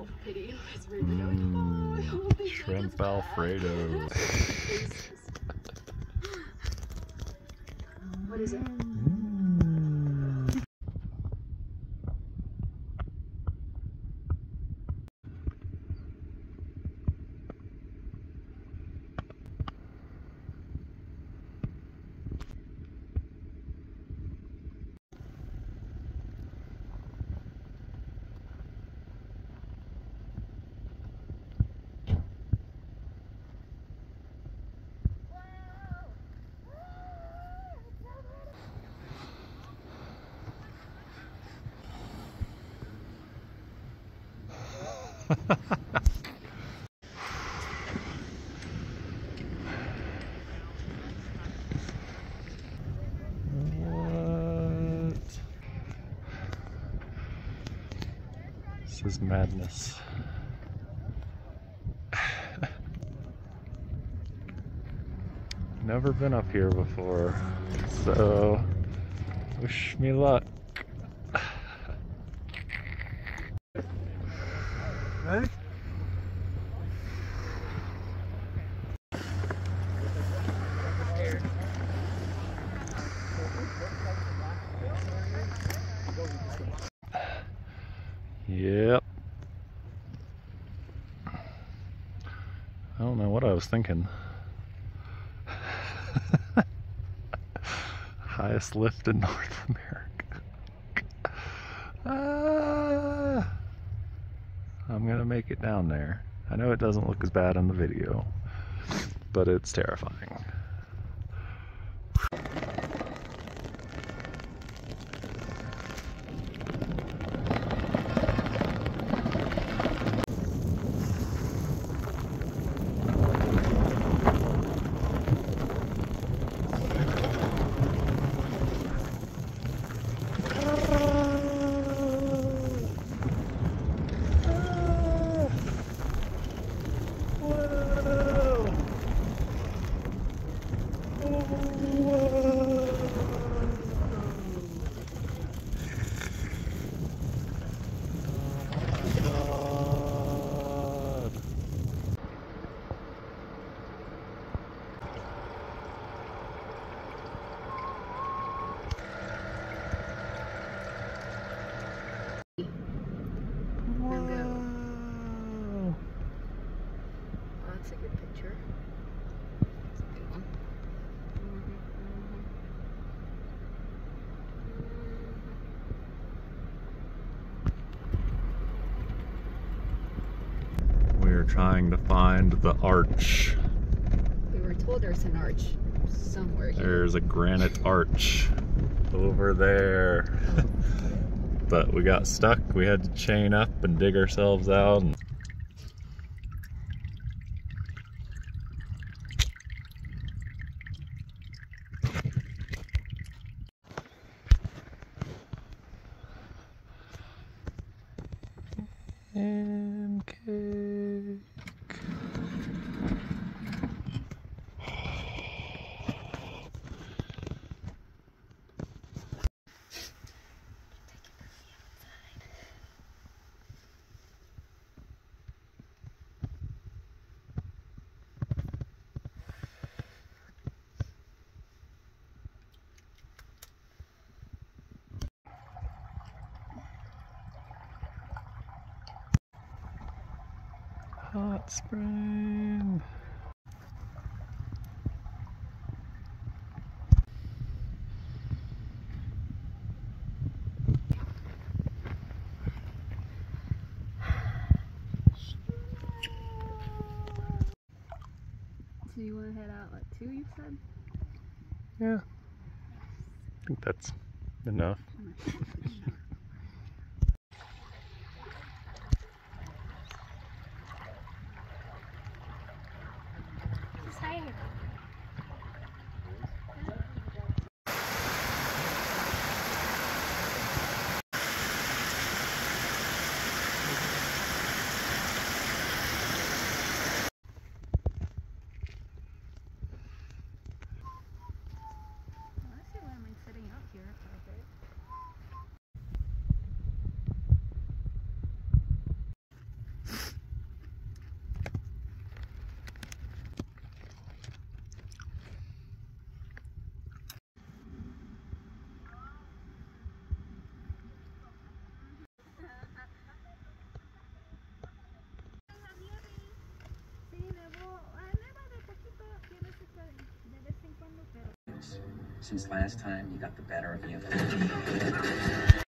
self-pity. It's really like, oh, shrimp Alfredo. What is it? What? This is madness. Never been up here before, so wish me luck. Hey? Yep. I don't know what I was thinking. Highest lift in North America. I'm gonna make it down there. I know it doesn't look as bad on the video, but it's terrifying. That's a good picture. That's a good one. We are trying to find the arch. We were told there's an arch somewhere here. There's a granite arch over there. But we got stuck. We had to chain up and dig ourselves out. And cake. Hot spring. So you want to head out at 2, you said? Yeah, I think that's enough. since last time you got the better of you.